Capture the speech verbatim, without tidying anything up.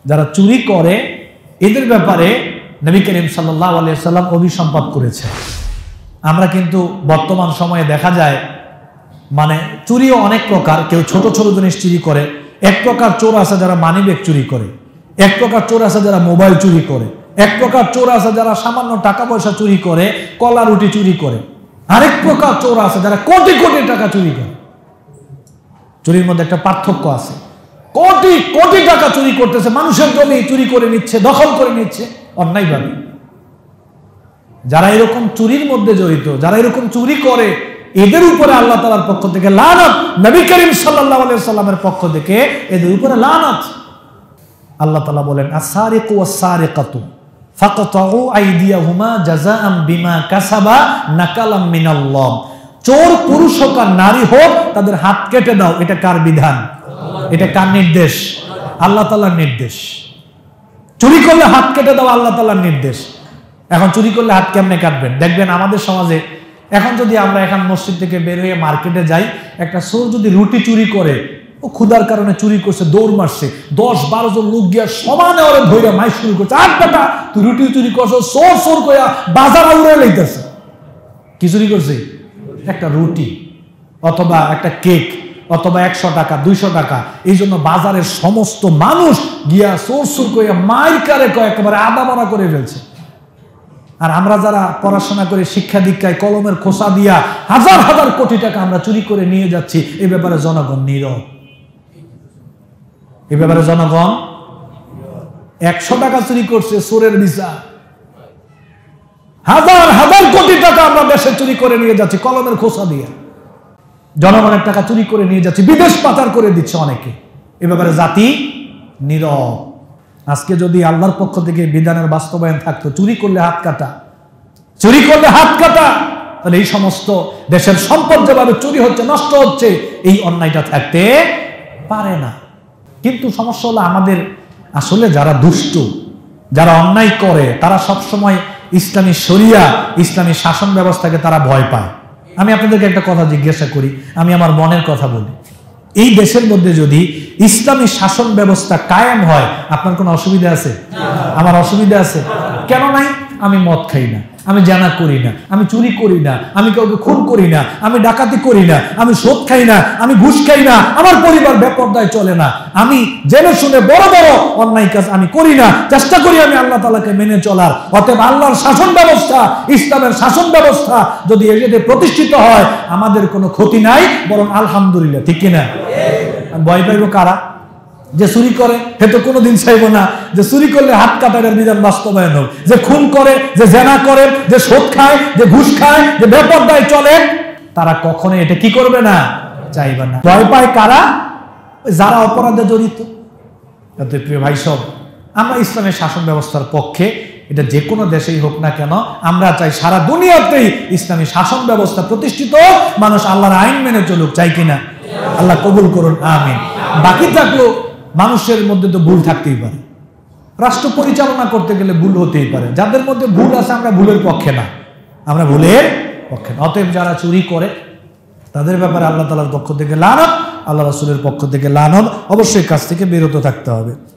যারা চুরি করে এদের ব্যাপারে নবী করিম সাল্লাল্লাহু আলাইহি ওয়াসাল্লাম অভিসম্পাত করেছে। আমরা কিন্তু বর্তমান সময়ে দেখা যায় মানে চুরিও অনেক প্রকার, কেউ ছোট ছোট জিনিস চুরি করে, এক প্রকার চোর আছে যারা মানিব্যাগ চুরি করে, এক প্রকার চোর আছে যারা মোবাইল চুরি করে, এক প্রকার চোর আছে যারা সামান্য টাকা পয়সা চুরি করে, কলা রুটি চুরি করে, আরেক প্রকার চোর আছে যারা কোটি কোটি টাকা চুরি করে। চুরির মধ্যে একটা পার্থক্য আছে। কোটি কোটি টাকা চুরি করতেছে, মানুষের জমি চুরি করে নিচ্ছে, দখল করে নিচ্ছে অন্যায়ভাবে। যারা এরকম চুরির মধ্যে জড়িত, যারা এরকম চুরি করে, এদের উপরে আল্লাহ তাআলার পক্ষ থেকে লানত, নবী করিম সাল্লাল্লাহু আলাইহি ওয়াসাল্লামের পক্ষ থেকে এদের উপরে লানত। আল্লাহ তাআলা বলেন, আস-সারিকু ওয়াস-সারিকাতু ফাকতাউ আইদিয়াহুমা জাযাআম বিমা কাসাবা নাকালাম মিনাল্লাহ। চোর পুরুষ হোক আর নারী হোক, তাদের হাত কেটে দাও। এটা কার বিধান? এটা কার নির্দেশ? আল্লাহ তাআলার নির্দেশ। চুরি করলে হাত কেটে দাও, আল্লাহ তাআলার নির্দেশ। এখন চুরি করলে হাত কেমনে কাটবেন? দেখবেন আমাদের সমাজে এখন যদি আমরা এখন মসজিদ থেকে বের হয়ে মার্কেটে যাই, একটা চোর যদি রুটি চুরি করে, ও ক্ষুধার কারণে চুরি করছে, দৌড় মারছে, দশ বারো জন লোক গিয়া সমানে ওরে ধইরা মাই শুরু করছে, আর বেটা তুই রুটি চুরি করছো, চোর চোর কইয়া বাজার উড়ে লইতেছে। কি চুরি করছে? একটা রুটি অথবা একটা কেক অথবা একশো টাকা দুইশো টাকা। এই জন্য বাজারের সমস্ত মানুষ গিয়া চোর চোর কইয়া মাইর কারে কয় একেবারে আদা মারা করে ফেলছে। আর আমরা যারা পড়াশোনা করে শিক্ষা দীক্ষায় কলমের খোসা দিয়া হাজার হাজার কোটি টাকা আমরা চুরি করে নিয়ে যাচ্ছি, এই ব্যাপারে জনগণ নীরব। এই ব্যাপারে জনগণ একশো টাকা চুরি করছে, চোরের বিচার। হাজার হাজার কোটি টাকা আমরা দেশে চুরি করে নিয়ে যাচ্ছি কলমের খোসা দিয়ে, জনগণের টাকা চুরি করে নিয়ে যাচ্ছি, বিদেশ পাচার করে দিচ্ছে অনেকে। এ ব্যাপারে জাতি নীরব। আজকে যদি আল্লাহর পক্ষ থেকে বিধানের বাস্তবায়ন থাকতো, চুরি করলে হাত কাটা, চুরি করলে হাত কাটা, তাহলে এই সমস্ত দেশের সম্পদ যেভাবে চুরি হচ্ছে, নষ্ট হচ্ছে, এই অন্যায়টা থাকতে পারে না। কিন্তু সমস্যা হলো আমাদের আসলে যারা দুষ্ট, যারা অন্যায় করে, তারা সবসময় ইসলামী শরিয়া, ইসলামী শাসন ব্যবস্থাকে তারা ভয় পায়। আমি আপনাদেরকে একটা কথা জিজ্ঞাসা করি, আমি আমার মনের কথা বলি। এই দেশের মধ্যে যদি ইসলামী শাসন ব্যবস্থা কায়েম হয়, আপনার কোনো অসুবিধা আছে? আমার অসুবিধা আছে। কেন নাই? আমি মদ খাই না, আমি জানা করি না, আমি চুরি করি না, আমি কাউকে খুন করি না, আমি ডাকাতি করি না, আমি সুদ খাই না, আমি ঘুষ খাই না, আমার পরিবার বেপরদায় চলে না, আমি জেনে শুনে বড় বড় অন্যায় কাজ আমি করি না, চেষ্টা করি আমি আল্লাহ তাআলাকে মেনে চলার। অতএব আল্লাহর শাসন ব্যবস্থা, ইসলামের শাসন ব্যবস্থা যদি এতে প্রতিষ্ঠিত হয়, আমাদের কোনো ক্ষতি নাই, বরং আলহামদুলিল্লাহ। ঠিক কিনা? ভয় পাইব কারা? যে চুরি করে, সে তো কোনোদিন চাইব না যে চুরি করলে হাত কাটার বিধান বাস্তবায়ন হোক। যে খুন করে, যে জেনা করে, যে সুদ খায়, যে ঘুষ খায়, যে বেপরদায় চলে, তারা কখনো এটা কি করবে না? চাইবে না। ভয় পায় কারা? যারা অপরাধে জড়িত। প্রিয় ভাই সব, আমরা ইসলামের শাসন ব্যবস্থার পক্ষে। এটা যে কোনো দেশেই হোক না কেন, আমরা চাই সারা দুনিয়াতেই ইসলামী শাসন ব্যবস্থা প্রতিষ্ঠিত, মানুষ আল্লাহর আইন মেনে চলুক। চাই কিনা? আল্লাহ কবুল করুন, আমিন। বাকি থাকলো মানুষের মধ্যে তো ভুল থাকতেই পারে, রাষ্ট্র পরিচালনা করতে গেলে ভুল হতেই পারে। যাদের মধ্যে ভুল আছে আমরা ভুলের পক্ষে না, আমরা ভুলের পক্ষে না। অতএব যারা চুরি করে তাদের ব্যাপারে আল্লাহ তাআলার পক্ষ থেকে লানত, আল্লাহ রাসূলের পক্ষ থেকে লানত, অবশ্যই কাজ থেকে বিরত থাকতে হবে।